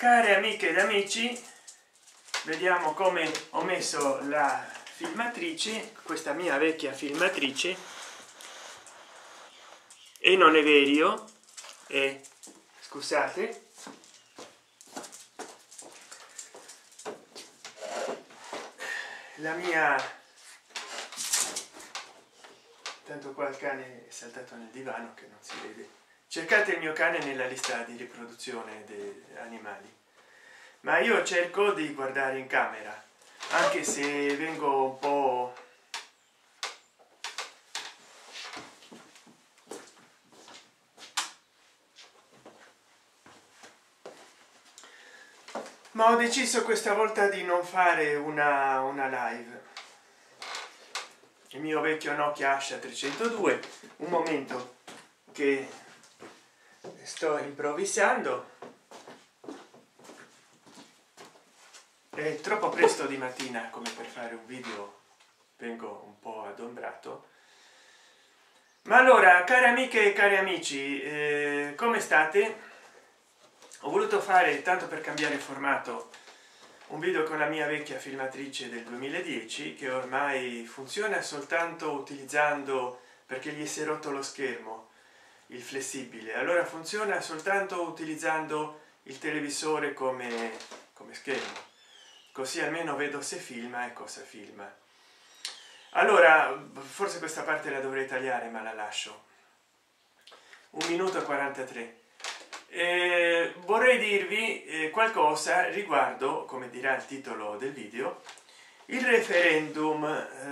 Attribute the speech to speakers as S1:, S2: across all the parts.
S1: Care amiche ed amici, vediamo come ho messo la filmatrice, questa mia vecchia filmatrice, e non è vero, scusate, la mia, tanto qua il cane è saltato nel divano che non si vede. Cercate il mio cane nella lista di riproduzione degli animali, ma io cerco di guardare in camera, anche se vengo un po' ma ho deciso questa volta di non fare una live. Il mio vecchio Nokia Asha 302, un momento che sto improvvisando, è troppo presto di mattina come per fare un video, vengo un po' adombrato. Ma allora, care amiche e cari amici, come state? Ho voluto fare, tanto per cambiare formato, un video con la mia vecchia filmatrice del 2010 che ormai funziona soltanto utilizzando, perché gli si è rotto lo schermo, il flessibile, allora funziona soltanto utilizzando il televisore come schermo, così almeno vedo se filma e cosa filma. Allora forse questa parte la dovrei tagliare, ma la lascio. 1 minuto e 43. Vorrei dirvi qualcosa riguardo, come dirà il titolo del video, il referendum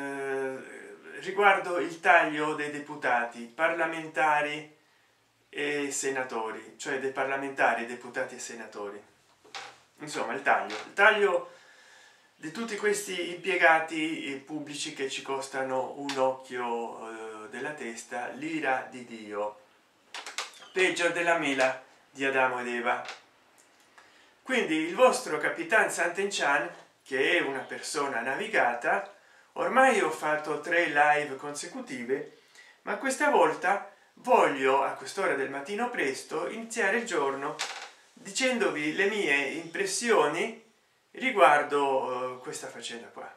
S1: riguardo il taglio dei deputati, parlamentari e senatori, cioè dei parlamentari, deputati e senatori, insomma il taglio di tutti questi impiegati pubblici che ci costano un occhio della testa, l'ira di Dio, peggio della mela di Adamo ed Eva. Quindi il vostro Capitan Sant'Enchan, che è una persona navigata, ormai ho fatto 3 live consecutive, ma questa volta voglio a quest'ora del mattino presto iniziare il giorno dicendovi le mie impressioni riguardo questa faccenda qua.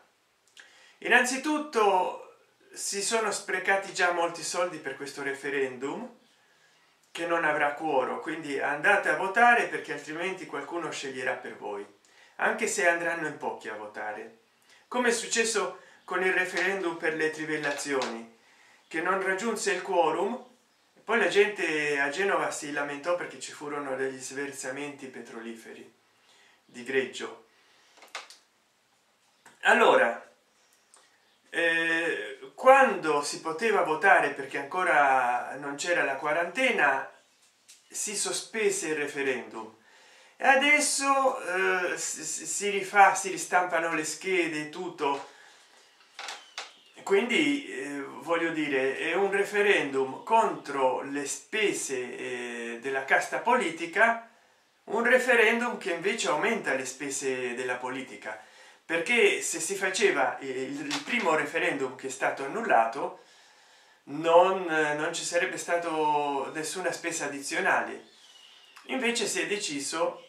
S1: Innanzitutto si sono sprecati già molti soldi per questo referendum che non avrà quorum, quindi andate a votare, perché altrimenti qualcuno sceglierà per voi, anche se andranno in pochi a votare, come è successo con il referendum per le trivellazioni, che non raggiunse il quorum. Poi la gente a Genova si lamentò perché ci furono degli sversamenti petroliferi di greggio. Allora, quando si poteva votare, perché ancora non c'era la quarantena, si sospese il referendum e adesso si ristampano le schede, tutto. Quindi voglio dire, è un referendum contro le spese della casta politica, un referendum che invece aumenta le spese della politica, perché se si faceva il primo referendum che è stato annullato non ci sarebbe stato nessuna spesa addizionale. Invece si è deciso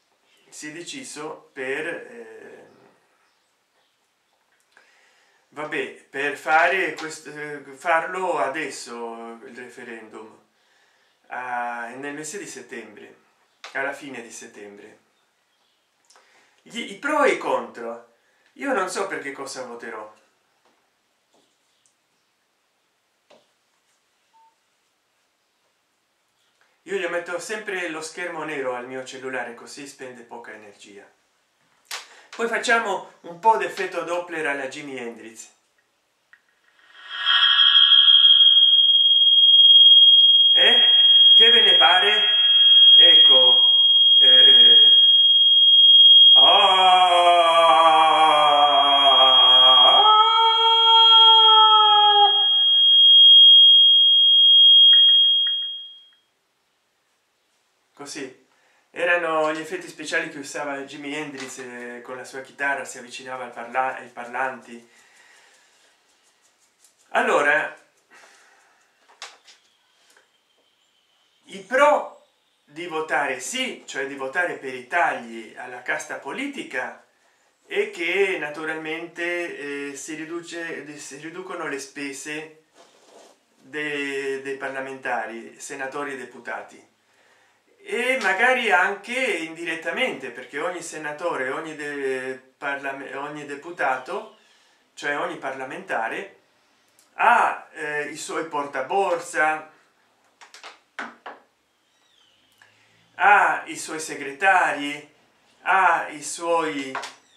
S1: per vabbè, per fare questo, farlo adesso il referendum nel mese di settembre, alla fine di settembre. I pro e i contro, io non so per che cosa voterò. Io gli metto sempre lo schermo nero al mio cellulare, così spende poca energia. Poi facciamo un po' d'effetto Doppler alla Jimi Hendrix. Che ve ne pare? Ecco, così erano gli effetti speciali che usava Jimi Hendrix, con la sua chitarra si avvicinava ai parlanti. Allora, i pro di votare sì, cioè di votare per i tagli alla casta politica, e che naturalmente si riducono le spese dei parlamentari, senatori e deputati, e magari anche indirettamente, perché ogni senatore, ogni deputato, cioè ogni parlamentare, ha i suoi portaborsa, ha i suoi segretari, ha i suoi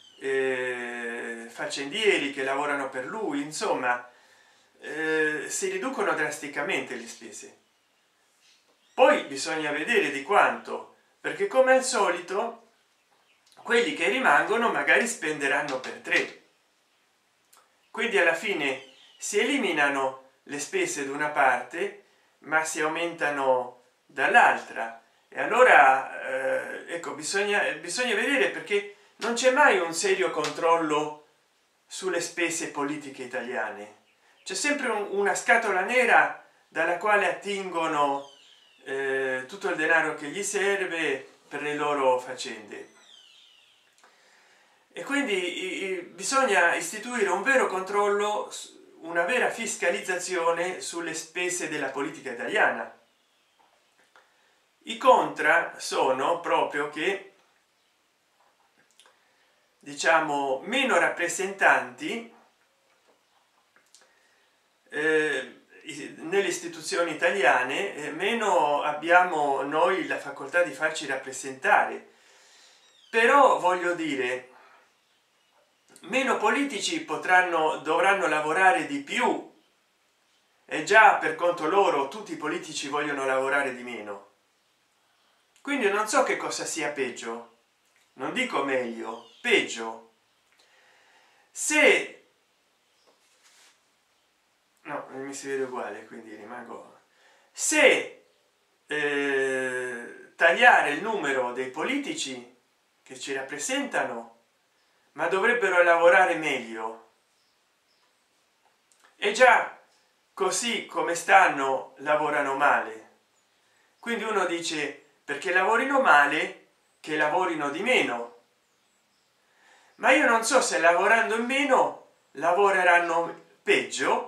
S1: faccendieri che lavorano per lui, insomma si riducono drasticamente le spese. Poi bisogna vedere di quanto, perché come al solito quelli che rimangono magari spenderanno per tre, quindi alla fine si eliminano le spese da una parte ma si aumentano dall'altra. E allora ecco, bisogna vedere, perché non c'è mai un serio controllo sulle spese politiche italiane, c'è sempre una scatola nera dalla quale attingono tutto il denaro che gli serve per le loro faccende, e quindi bisogna istituire un vero controllo, una vera fiscalizzazione sulle spese della politica italiana. I contra sono proprio che, diciamo, meno rappresentanti nelle istituzioni italiane, meno abbiamo noi la facoltà di farci rappresentare. Però voglio dire, meno politici dovranno lavorare di più, e già per conto loro tutti i politici vogliono lavorare di meno. Quindi non so che cosa sia peggio, non dico meglio, peggio. Se no, mi si vede uguale, quindi rimango. Se tagliare il numero dei politici che ci rappresentano, ma dovrebbero lavorare meglio, e già così come stanno lavorano male, quindi uno dice, perché lavorino male che lavorino di meno, ma io non so se lavorando in meno lavoreranno peggio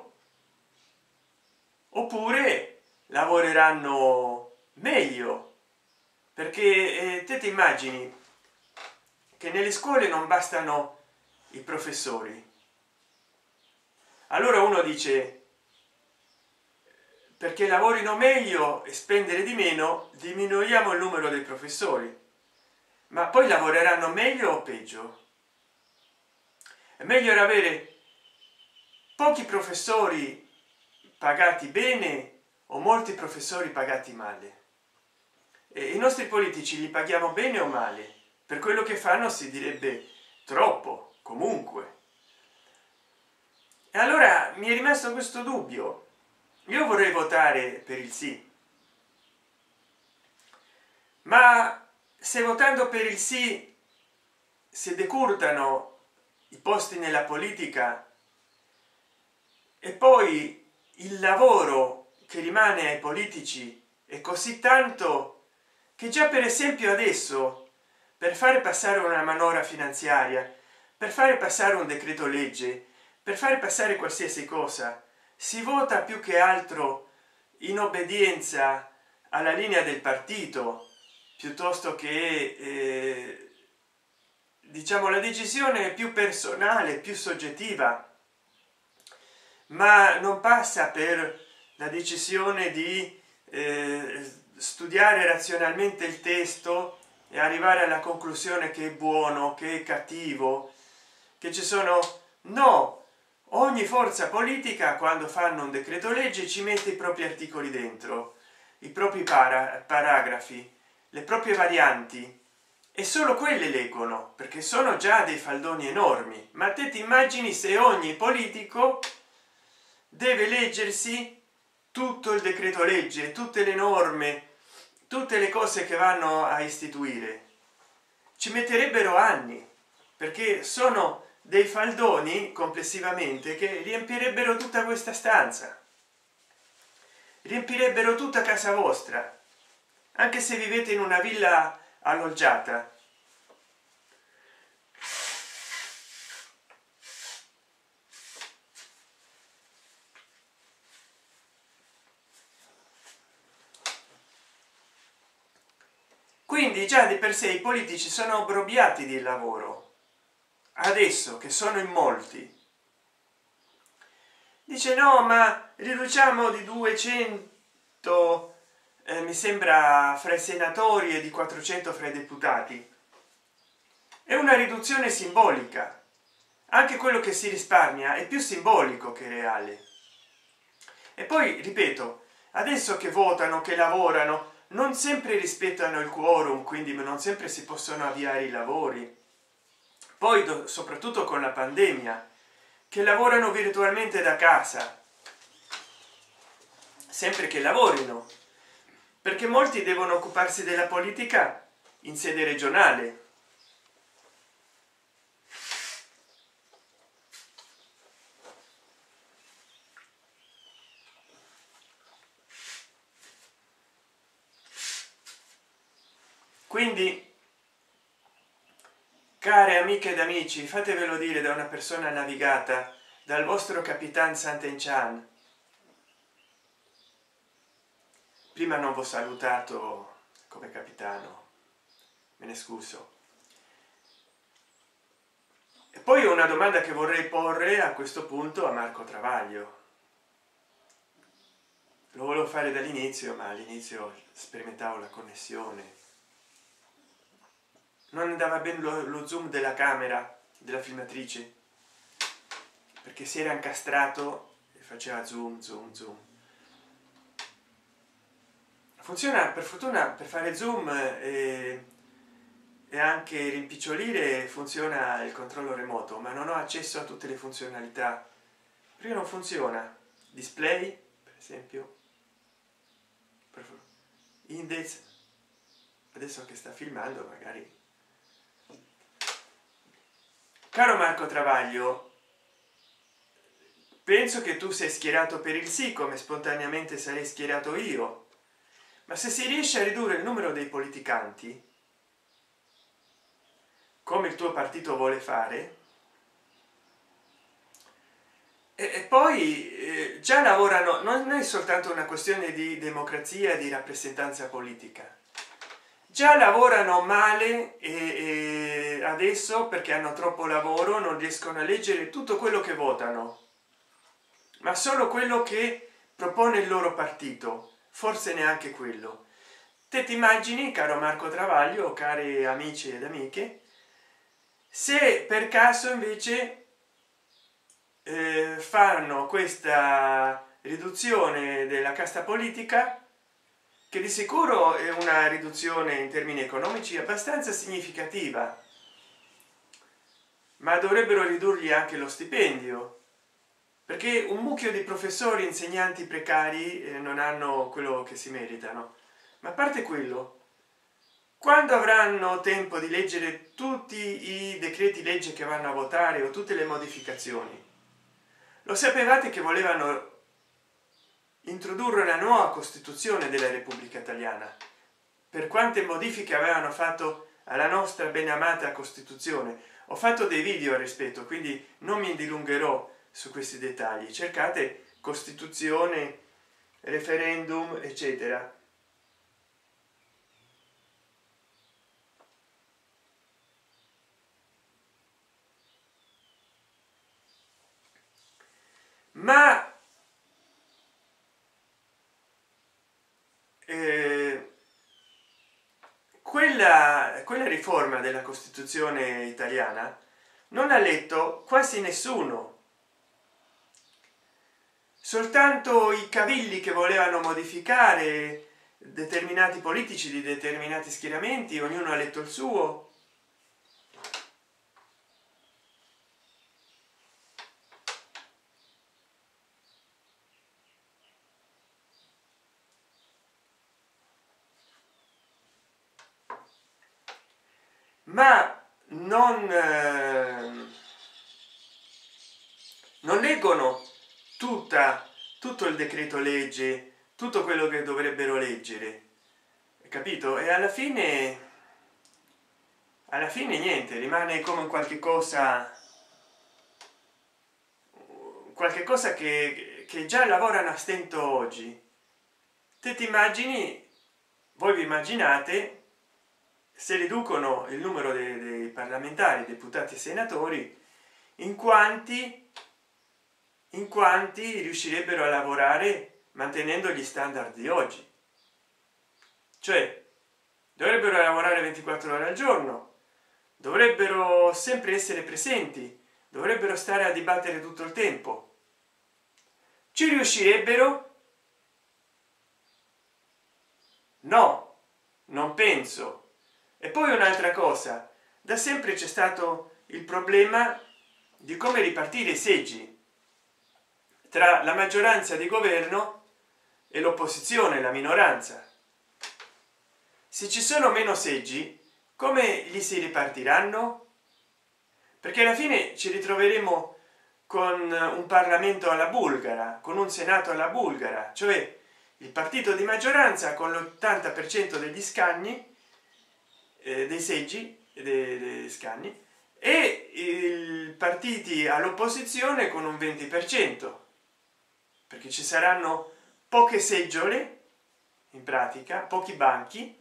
S1: oppure lavoreranno meglio, perché te ti immagini che nelle scuole non bastano i professori. Allora uno dice, perché lavorino meglio e spendere di meno diminuiamo il numero dei professori, ma poi lavoreranno meglio o peggio? È meglio avere pochi professori pagati bene o molti professori pagati male? E i nostri politici li paghiamo bene o male? Per quello che fanno si direbbe troppo, comunque. E allora mi è rimasto questo dubbio. Io vorrei votare per il sì, ma se votando per il sì si decurtano i posti nella politica, e poi il lavoro che rimane ai politici è così tanto che già per esempio adesso, per fare passare una manovra finanziaria, per fare passare un decreto legge, per fare passare qualsiasi cosa, si vota più che altro in obbedienza alla linea del partito, piuttosto che diciamo la decisione è più personale, più soggettiva, ma non passa per la decisione di studiare razionalmente il testo e arrivare alla conclusione che è buono, che è cattivo, che ci sono. No, ogni forza politica quando fanno un decreto legge ci mette i propri articoli dentro, i propri paragrafi, le proprie varianti, e solo quelle leggono, perché sono già dei faldoni enormi. Ma te ti immagini se ogni politico deve leggersi tutto il decreto legge, tutte le norme, tutte le cose che vanno a istituire? Ci metterebbero anni, perché sono dei faldoni complessivamente che riempirebbero tutta questa stanza, riempirebbero tutta casa vostra. anche se vivete in una villa alloggiata. Quindi già di per sé i politici sono obbrobriati di lavoro. Adesso che sono in molti, dice no, ma riduciamo di 200, mi sembra, fra i senatori e di 400 fra i deputati. È una riduzione simbolica. Anche quello che si risparmia è più simbolico che reale. E poi ripeto, adesso che votano, che lavorano, non sempre rispettano il quorum, quindi non sempre si possono avviare i lavori. Poi soprattutto con la pandemia, che lavorano virtualmente da casa, sempre che lavorino, perché molti devono occuparsi della politica in sede regionale. Quindi, care amiche ed amici, fatevelo dire da una persona navigata, dal vostro capitan Sant'Enchan. Prima non vi ho salutato come capitano, me ne scuso. E poi ho una domanda che vorrei porre a questo punto a Marco Travaglio. Lo volevo fare dall'inizio, ma all'inizio sperimentavo la connessione. Non andava bene lo zoom della camera della filmatrice, perché si era incastrato e faceva zoom zoom zoom. Funziona per fortuna, per fare zoom e anche rimpicciolire funziona il controllo remoto, ma non ho accesso a tutte le funzionalità perché non funziona. Display per esempio, index, adesso che sta filmando magari. Caro Marco Travaglio, penso che tu sei schierato per il sì, come spontaneamente sarei schierato io, ma se si riesce a ridurre il numero dei politicanti, come il tuo partito vuole fare, e poi già lavorano, non è soltanto una questione di democrazia, di rappresentanza politica, già lavorano male e adesso perché hanno troppo lavoro non riescono a leggere tutto quello che votano, ma solo quello che propone il loro partito, forse neanche quello. Te ti immagini, caro Marco Travaglio, cari amici ed amiche, se per caso invece fanno questa riduzione della casta politica, che di sicuro è una riduzione in termini economici abbastanza significativa, ma dovrebbero ridurgli anche lo stipendio, perché un mucchio di professori, insegnanti precari non hanno quello che si meritano. Ma a parte quello, quando avranno tempo di leggere tutti i decreti legge che vanno a votare o tutte le modificazioni? Lo sapevate che volevano introdurre una nuova Costituzione della Repubblica Italiana? Per quante modifiche avevano fatto alla nostra ben amata Costituzione? Ho fatto dei video al rispetto, quindi non mi dilungherò su questi dettagli. Cercate Costituzione, referendum, eccetera. Ma quella riforma della Costituzione italiana non ha letto quasi nessuno, soltanto i cavilli che volevano modificare determinati politici di determinati schieramenti, ognuno ha letto il suo. Ma non leggono tutto il decreto legge, tutto quello che dovrebbero leggere. capito? E alla fine niente, rimane come un qualche cosa che già lavorano a stento oggi. Te ti immagini, voi vi immaginate se riducono il numero dei parlamentari, deputati e senatori, in quanti riuscirebbero a lavorare mantenendo gli standard di oggi? Cioè dovrebbero lavorare 24 ore al giorno, dovrebbero sempre essere presenti, dovrebbero stare a dibattere tutto il tempo. Ci riuscirebbero? No, non penso. E poi un'altra cosa, da sempre c'è stato il problema di come ripartire i seggi tra la maggioranza di governo e l'opposizione, la minoranza. Se ci sono meno seggi, come li si ripartiranno? Perché alla fine ci ritroveremo con un Parlamento alla bulgara, con un Senato alla bulgara, cioè il partito di maggioranza con l'80% degli scagni, dei seggi, dei scagni, e i partiti all'opposizione con un 20%, perché ci saranno poche seggiole, in pratica pochi banchi,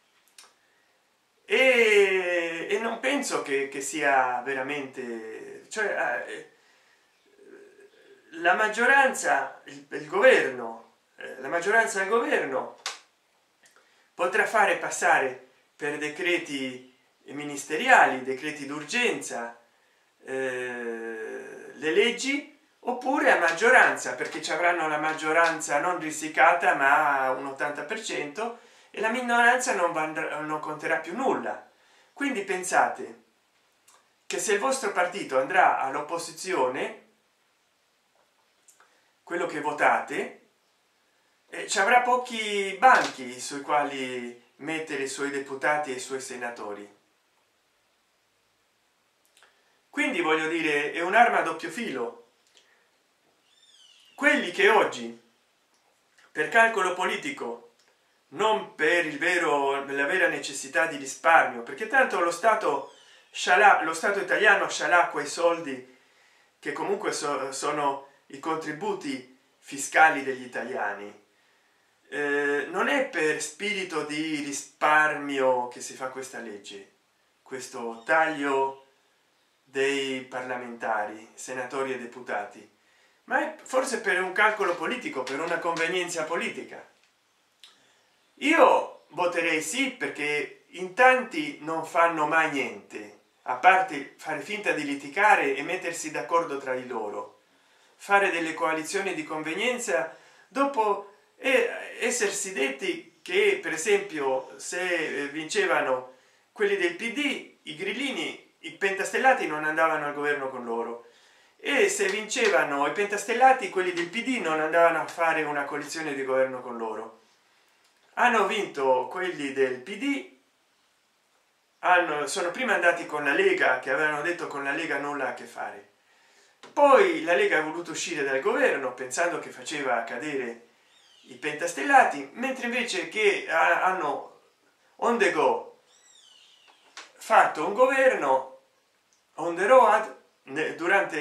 S1: e non penso che sia veramente, cioè la maggioranza, il governo, la maggioranza del governo potrà fare passare per decreti ministeriali, decreti d'urgenza, le leggi, oppure a maggioranza, perché ci avranno la maggioranza non risicata ma un 80%, e la minoranza non conterà più nulla. Quindi pensate che se il vostro partito andrà all'opposizione, quello che votate, ci avrà pochi banchi sui quali mettere i suoi deputati e i suoi senatori. Quindi voglio dire, è un'arma a doppio filo. Quelli che oggi per calcolo politico, non per la vera necessità di risparmio, perché tanto lo Stato italiano scialacqua i soldi che comunque sono i contributi fiscali degli italiani, non è per spirito di risparmio che si fa questa legge, questo taglio dei parlamentari, senatori e deputati, ma è forse per un calcolo politico, per una convenienza politica. Io voterei sì, perché in tanti non fanno mai niente, a parte fare finta di litigare e mettersi d'accordo tra di loro, fare delle coalizioni di convenienza, dopo essersi detti che, per esempio, se vincevano quelli del PD, i grillini, i pentastellati non andavano al governo con loro, e se vincevano i pentastellati, quelli del PD non andavano a fare una coalizione di governo con loro. Hanno vinto quelli del PD, sono prima andati con la Lega, che avevano detto con la Lega nulla a che fare, poi la Lega ha voluto uscire dal governo pensando che faceva cadere i pentastellati, mentre invece che hanno on the go fatto un governo on the road durante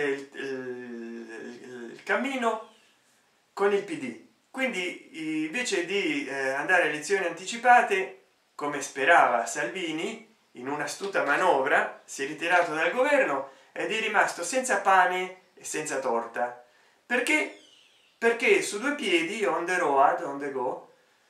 S1: il cammino con il PD. Quindi invece di andare a elezioni anticipate, come sperava Salvini, in un'astuta manovra si è ritirato dal governo ed è rimasto senza pane e senza torta. Perché su due piedi, on the road, on the go,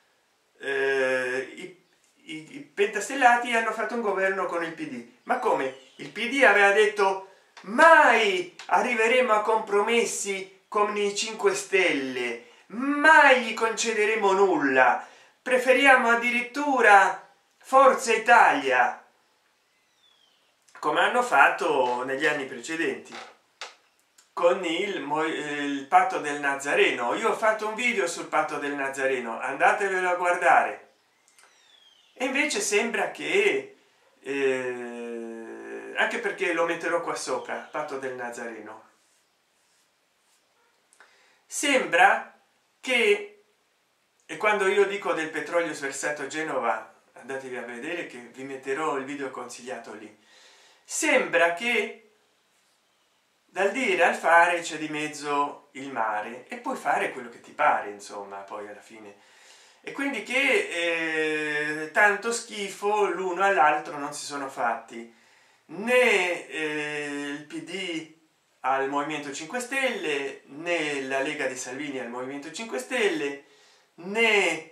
S1: i pentastellati hanno fatto un governo con il PD. Ma come? Il PD aveva detto mai arriveremo a compromessi con i 5 Stelle, mai gli concederemo nulla, preferiamo addirittura Forza Italia, come hanno fatto negli anni precedenti con il patto del Nazareno. Io ho fatto un video sul patto del Nazareno, andatevelo a guardare. E invece sembra che anche perché lo metterò qua sopra, patto del Nazareno, sembra che, e quando io dico del petrolio sversato a Genova andatevi a vedere, che vi metterò il video consigliato lì. Sembra che dal dire al fare c'è di mezzo il mare e puoi fare quello che ti pare, insomma, poi alla fine. E quindi che tanto schifo l'uno all'altro non si sono fatti, né il PD al Movimento 5 Stelle, né la Lega di Salvini al Movimento 5 Stelle, né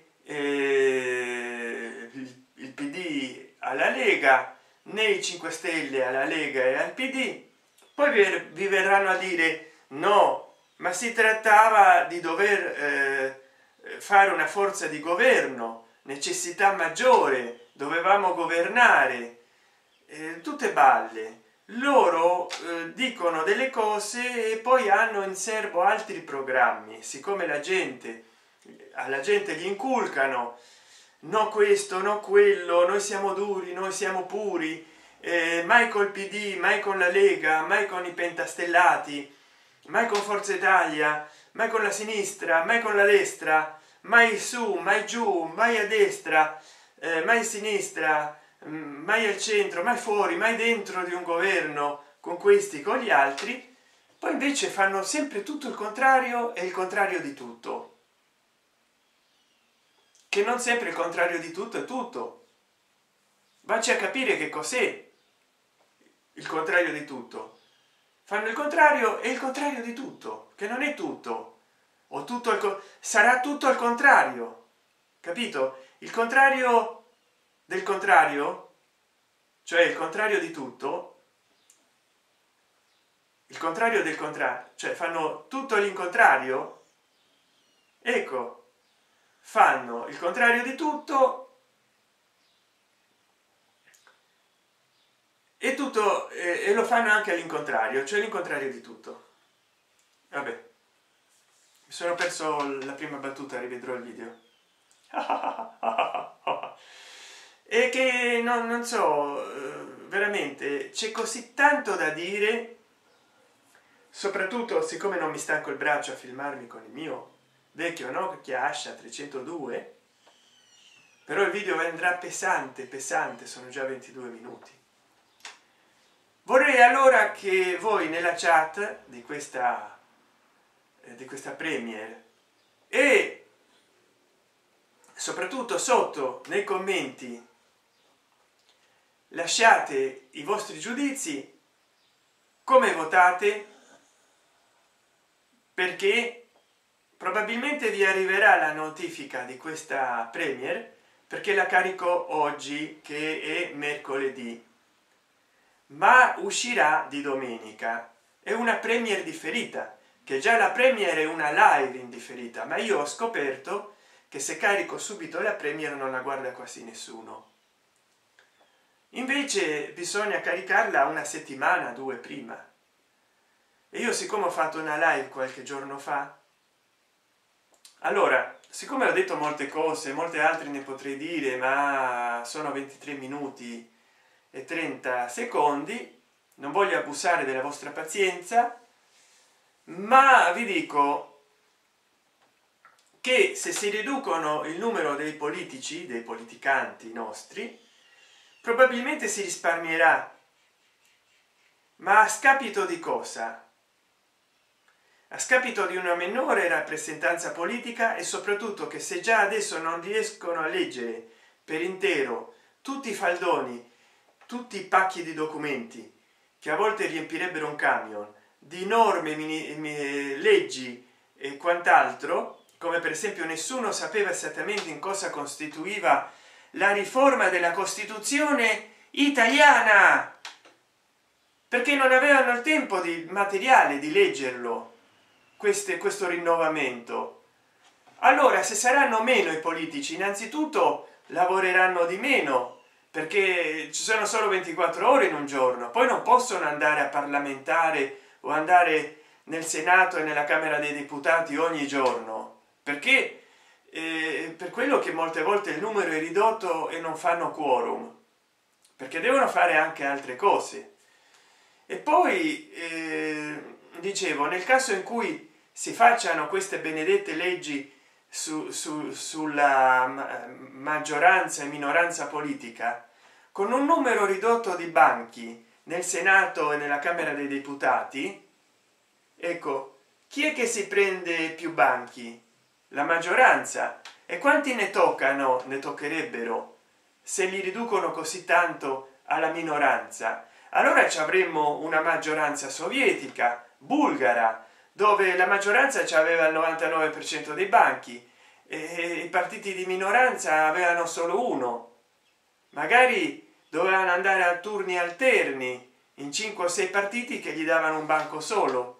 S1: il PD alla Lega, né i 5 Stelle alla Lega e al PD. Poi vi verranno a dire no, ma si trattava di dover fare una forza di governo, necessità maggiore, dovevamo governare, tutte balle. Loro dicono delle cose e poi hanno in serbo altri programmi. Siccome alla gente gli inculcano no questo, no quello, noi siamo duri, noi siamo puri, mai col PD, mai con la Lega, mai con i pentastellati, mai con Forza Italia, mai con la sinistra, mai con la destra, mai su, mai giù, mai a destra, mai a sinistra, mai al centro, mai fuori, mai dentro di un governo con questi, con gli altri. Poi invece fanno sempre tutto il contrario e il contrario di tutto, che non sempre il contrario di tutto è tutto. Vacci a capire che cos'è il contrario di tutto. Fanno il contrario e il contrario di tutto, che non è tutto, o tutto sarà tutto al contrario, capito? Il contrario del contrario, cioè il contrario di tutto, il contrario del contrario, cioè fanno tutto all'incontrario. Ecco, fanno il contrario di tutto e tutto e lo fanno anche all'incontrario, cioè l'incontrario di tutto. Vabbè, mi sono perso la prima battuta, rivedrò il video. E che non so, veramente c'è così tanto da dire, soprattutto siccome non mi stanco il braccio a filmarmi con il mio vecchio Nokia Asha 302, però il video andrà pesante, sono già 22 minuti. Vorrei allora che voi nella chat di questa premiere e soprattutto sotto nei commenti lasciate i vostri giudizi, come votate, perché probabilmente vi arriverà la notifica di questa premiere, perché la carico oggi che è mercoledì, ma uscirà di domenica. È una premiere differita, che già la premiere è una live in differita, ma io ho scoperto che se carico subito la premiere non la guarda quasi nessuno. Invece bisogna caricarla una settimana, due prima. E io, siccome ho fatto una live qualche giorno fa, allora, siccome ho detto molte cose, molte altre ne potrei dire, ma sono 23 minuti e 30 secondi, non voglio abusare della vostra pazienza, ma vi dico che se si riducono il numero dei politici, dei politicanti nostri, probabilmente si risparmierà. Ma a scapito di cosa? A scapito di una minore rappresentanza politica, e soprattutto che se già adesso non riescono a leggere per intero tutti i faldoni, tutti i pacchi di documenti che a volte riempirebbero un camion di norme, leggi e quant'altro, come per esempio nessuno sapeva esattamente in cosa costituiva la riforma della Costituzione italiana, perché non avevano il tempo di materiale di leggerlo, questo rinnovamento. Allora, se saranno meno i politici, innanzitutto lavoreranno di meno, perché ci sono solo 24 ore in un giorno, poi non possono andare a parlamentare o andare nel Senato e nella Camera dei Deputati ogni giorno, perché per quello che molte volte il numero è ridotto e non fanno quorum, perché devono fare anche altre cose. E poi dicevo, nel caso in cui si facciano queste benedette leggi sulla maggioranza e minoranza politica, con un numero ridotto di banchi nel Senato e nella Camera dei Deputati, ecco, chi è che si prende più banchi? La maggioranza. E quanti ne toccano, ne toccherebbero se li riducono così tanto alla minoranza? Allora ci avremmo una maggioranza sovietica, bulgara, dove la maggioranza ci aveva il 99% dei banchi e i partiti di minoranza avevano solo uno, magari dovevano andare a turni alterni in 5 o 6 partiti che gli davano un banco solo.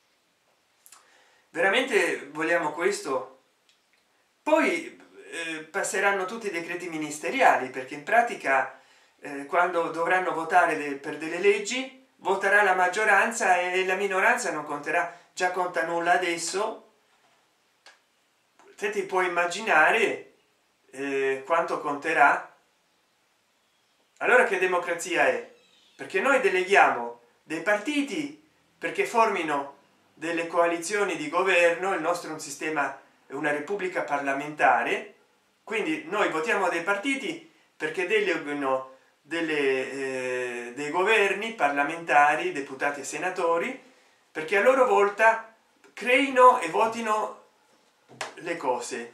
S1: Veramente vogliamo questo? Poi passeranno tutti i decreti ministeriali, perché in pratica quando dovranno votare per delle leggi voterà la maggioranza e la minoranza non conterà, già conta nulla adesso. Te ti puoi immaginare quanto conterà. Allora che democrazia è? Perché noi deleghiamo dei partiti perché formino delle coalizioni di governo, il nostro è un sistema, è una repubblica parlamentare, quindi noi votiamo dei partiti perché delegano dei governi parlamentari, deputati e senatori, perché a loro volta creino e votino le cose.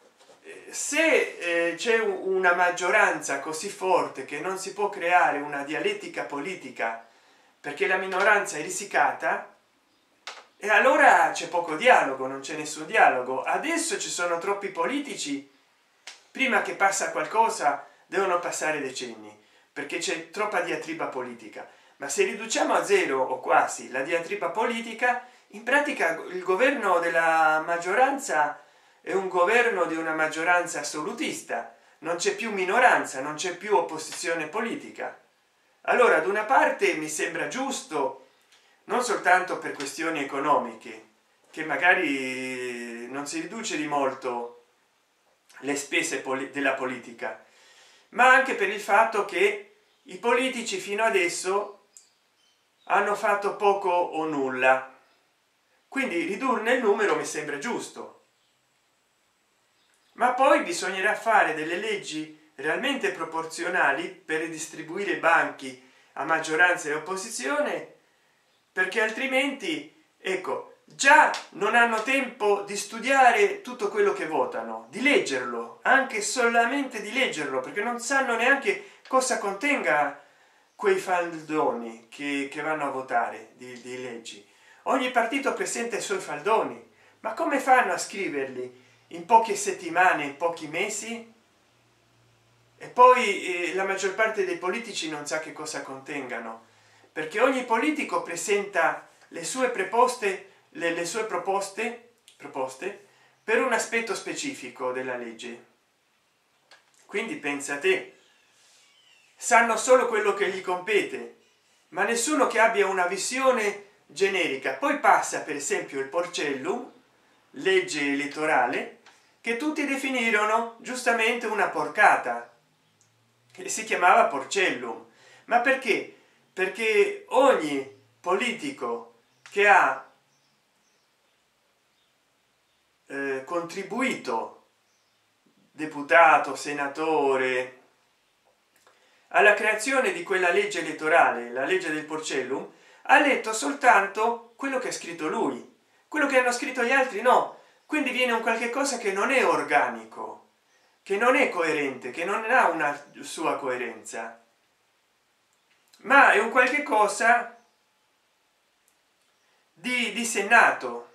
S1: Se c'è una maggioranza così forte che non si può creare una dialettica politica perché la minoranza è risicata, e allora c'è poco dialogo, non c'è nessun dialogo. Adesso ci sono troppi politici, prima che passa qualcosa devono passare decenni perché c'è troppa diatriba politica. Ma se riduciamo a zero o quasi la diatriba politica, in pratica il governo della maggioranza è un governo di una maggioranza assolutista, non c'è più minoranza, non c'è più opposizione politica. Allora da una parte mi sembra giusto, non soltanto per questioni economiche, che magari non si riduce di molto le spese della politica, ma anche per il fatto che i politici fino adesso hanno fatto poco o nulla, quindi ridurne il numero mi sembra giusto. Ma poi bisognerà fare delle leggi realmente proporzionali per ridistribuire banchi a maggioranza e opposizione, perché altrimenti, ecco, già non hanno tempo di studiare tutto quello che votano, di leggerlo, anche solamente di leggerlo, perché non sanno neanche cosa contenga quei faldoni che vanno a votare di leggi. Ogni partito presenta i suoi faldoni, ma come fanno a scriverli in poche settimane, in pochi mesi? E poi la maggior parte dei politici non sa che cosa contengano, perché ogni politico presenta le sue le sue proposte per un aspetto specifico della legge. Quindi pensa te, sanno solo quello che gli compete, ma nessuno che abbia una visione generica. Poi passa per esempio il Porcellum, legge elettorale, che tutti definirono giustamente una porcata, che si chiamava Porcellum. Ma perché? Perché ogni politico che ha contribuito, deputato, senatore, alla creazione di quella legge elettorale, la legge del Porcellum, ha letto soltanto quello che ha scritto lui, quello che hanno scritto gli altri no. Quindi viene un qualche cosa che non è organico, che non è coerente, che non ha una sua coerenza, ma è un qualche cosa di dissennato,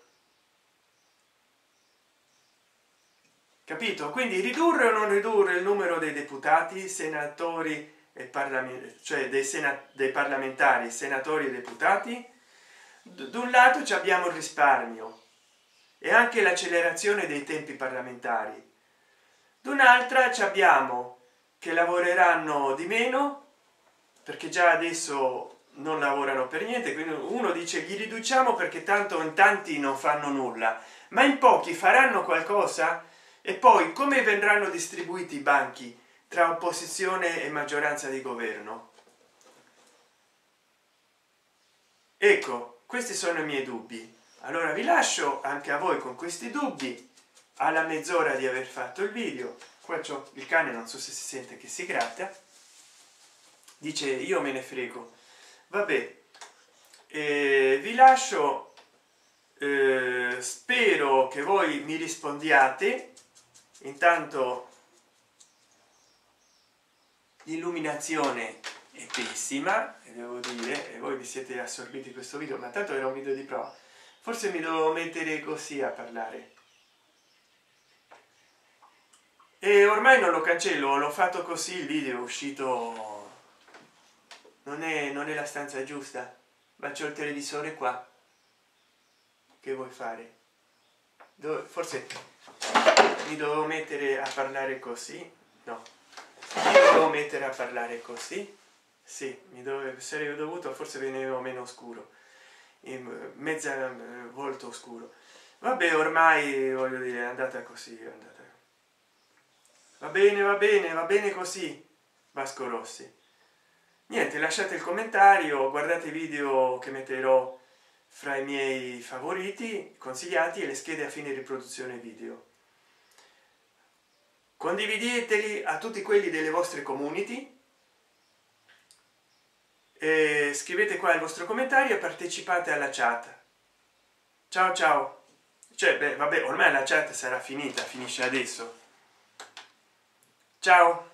S1: capito? Quindi ridurre o non ridurre il numero dei deputati, senatori e parlamentari, cioè dei parlamentari, senatori e deputati. Da un lato ci abbiamo il risparmio e anche l'accelerazione dei tempi parlamentari, d'un'altra ci abbiamo che lavoreranno di meno perché già adesso non lavorano per niente. Quindi uno dice gli riduciamo perché tanto in tanti non fanno nulla, ma in pochi faranno qualcosa. E poi come verranno distribuiti i banchi tra opposizione e maggioranza di governo? Ecco, questi sono i miei dubbi. Allora vi lascio anche a voi con questi dubbi alla mezz'ora di aver fatto il video. Qua c'ho il cane, non so se si sente che si gratta, dice io me ne frego. Vabbè, vi lascio, spero che voi mi rispondiate. Intanto l'illuminazione è pessima, devo dire, e voi vi siete assorbiti questo video, ma tanto era un video di prova. Forse mi devo mettere così a parlare, e ormai non lo cancello, l'ho fatto così, il video è uscito, non è la stanza giusta, ma c'ho il televisore qua, che vuoi fare? Forse mi dovevo mettere a parlare così, no, mi dovevo mettere a parlare così, sì, sarei dovuto, forse venivo meno scuro, mezza volto scuro. Vabbè, ormai voglio dire, è andata così, è andata. Va bene, va bene, va bene così. Vasco Rossi. Niente, lasciate il commentario, guardate i video che metterò fra i miei favoriti consigliati e le schede a fine riproduzione video. Condivideteli a tutti quelli delle vostre community, e scrivete qua il vostro commentario e partecipate alla chat. Ciao ciao. Cioè, beh, vabbè, ormai la chat sarà finita, finisce adesso. Ciao.